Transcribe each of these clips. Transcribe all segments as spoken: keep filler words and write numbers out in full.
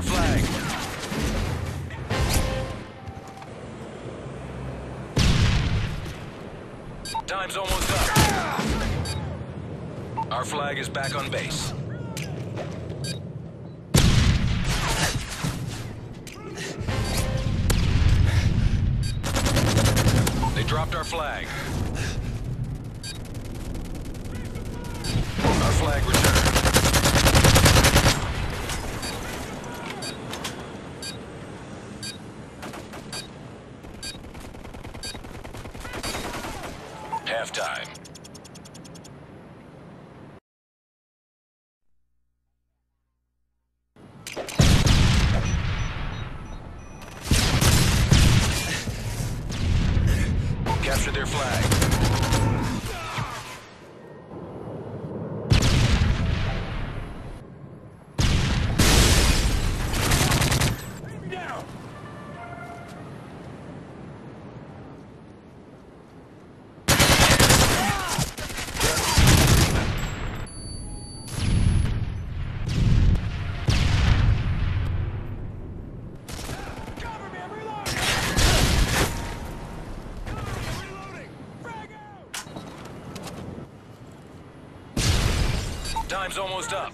flag. Time's almost up. Our flag is back on base. They dropped our flag. Our flag returned. Halftime. Capture their flag. Time's almost up.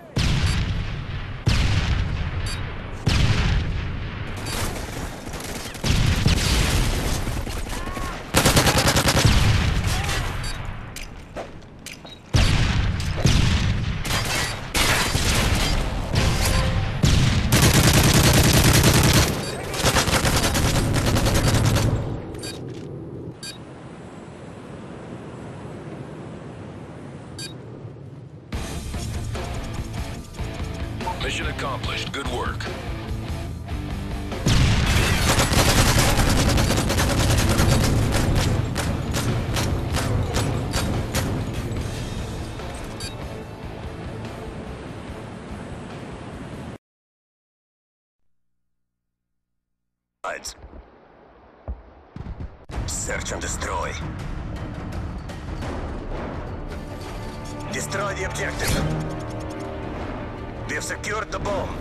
Mission accomplished. Good work. Search and destroy. Destroy the objective. We have secured the bomb.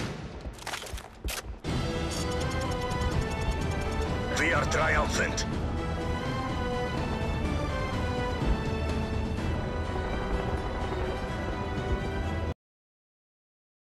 We are triumphant.